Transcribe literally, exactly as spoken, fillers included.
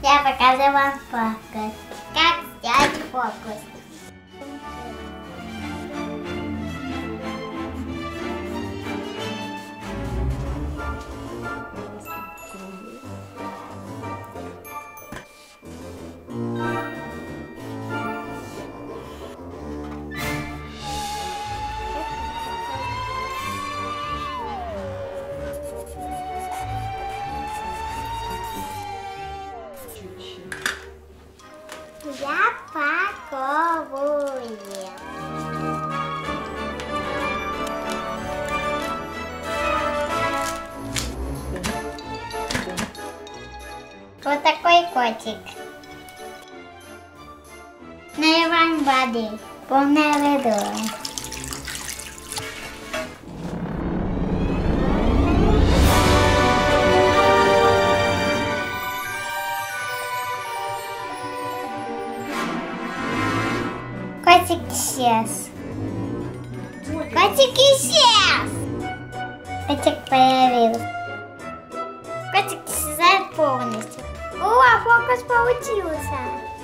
Я покажу вам фокус. Как сделать фокус. Я паковываю. Вот такой котик. Наливаем воды. Полное ведро. Котик исчез. Котик исчез. Котик появился. Котик исчезает полностью. О, фокус получился.